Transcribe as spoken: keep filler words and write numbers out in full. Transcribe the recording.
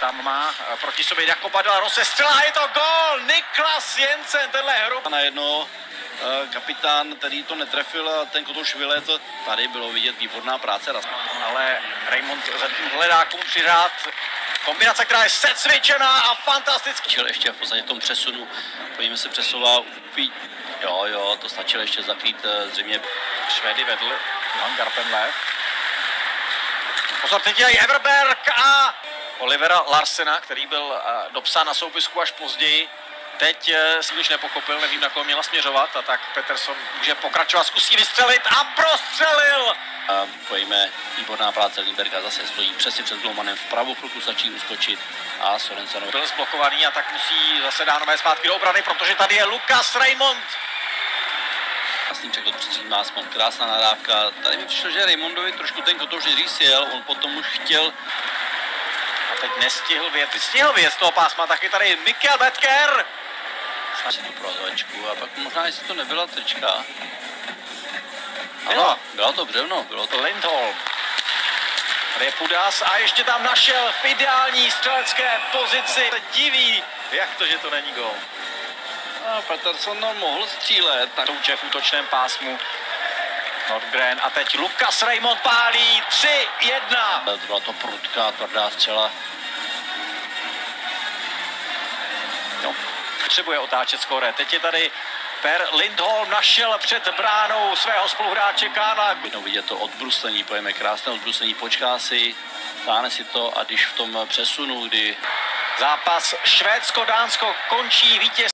Tam má proti sobě Jakoba Dela rozestřelá, je to gól! Niklas Jensen, tenhle hru. Na jedno kapitán, který to netrefil a ten kotouš vyletl. Tady bylo vidět výborná práce. Ale Raymond zatím hledá komu přihrát. Kombinace, která je secvičená a fantastický. Čil ještě v podstatě v tom přesunu. Podívejme se přesula. Jo, jo, to stačilo ještě zakrýt zřejmě. Švédy vedl Johan Garpenlev. Pozor, teď je Everberg a Olivera Larsena, který byl uh, dopsán na soupisku až později. Teď uh, si už nepochopil, nevím, na koho měla směřovat, a tak Peterson může pokračovat, zkusí vystřelit a prostřelil! A pojďme, výborná práce Lindberga, zase stojí přesně před Glomanem, v pravou chvilku stačí uskočit a Sorensen byl zblokovaný a tak musí zase dánové zpátky do obrany, protože tady je Lukas Raymond. Krásný od předtím Másmon, krásná nadávka. Tady mi přišlo, že Raymondovi trošku ten kotouš nejdřív sjel, on potom už chtěl. A teď nestihl věc, stihl věc toho pásma, taky tady Mikkel Betker. Snaží tu provazovačku a pak možná, jestli to nebyla trička. Bylo. Ano, bylo to břevno, bylo to Lindholm. Tady je Pudas a ještě tam našel v ideální střelecké pozici. Diví, jak to, že to není gól. A Peterson no, mohl střílet. Tak Touče v útočném pásmu. Nordgren a teď Lukas Raymond pálí tři jedna. Byla to prudká, tvrdá střela. No, potřebuje otáčet skóre. Teď je tady Per Lindholm, našel před bránou svého spoluhráče Kána. Jednou vidět to odbruslení, pojeme krásné odbruslení, počká si, stáhne si to a když v tom přesunu, kdy zápas Švédsko-Dánsko končí vítěz.